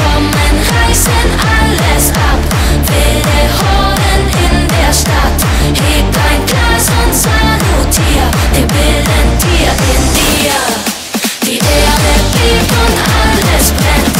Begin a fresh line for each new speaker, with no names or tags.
kommen, reißen alles ab. Wilde Horden in der Stadt, hebt ein Glas und salutier dem wilden Tier in dir. Die Erde bebt und alles brennt.